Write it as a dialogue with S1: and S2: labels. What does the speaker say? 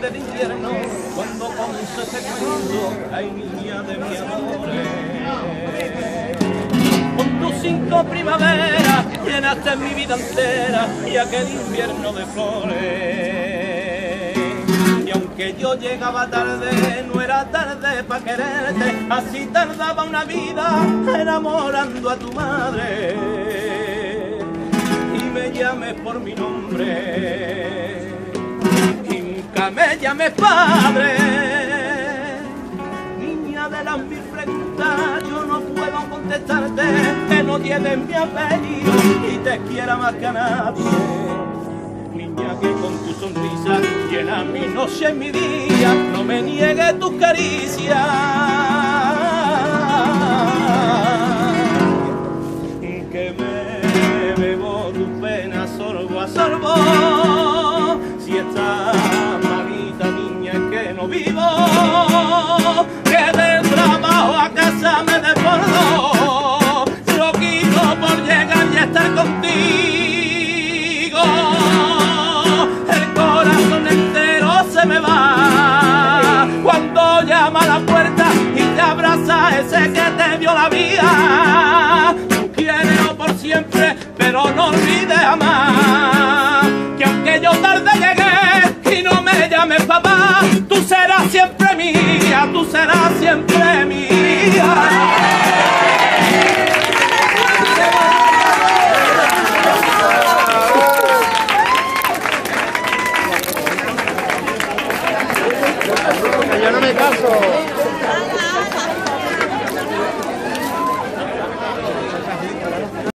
S1: del invierno, cuando comenzó ese cuento, ay niña de mi amor. Con tus 5 primaveras llenaste mi vida entera y aquel invierno de flores. Y aunque yo llegaba tarde, no era tarde para quererte, así tardaba una vida enamorando a tu madre. Y me llames por mi nombre, y nunca me llames padre. Niña de las 1000 preguntas, yo no puedo contestarte, que no tienes mi apellido y te quiera más que a nadie. Niña que con tu sonrisa llena mi noche y mi día, no me niegues tus caricias. Que me bebo tu pena sorbo a sorbo, si estás malita niña es que no vivo, que del trabajo a casa me desbordo, loquito por llegar y estar contigo. El corazón entero se me va cuando llama a la puerta y te abraza ese que te dio la vida. Tú quieres por siempre, pero no olvides jamás que aunque yo tarde llegué y no me llames papá, tú serás siempre mía, tú serás siempre mía.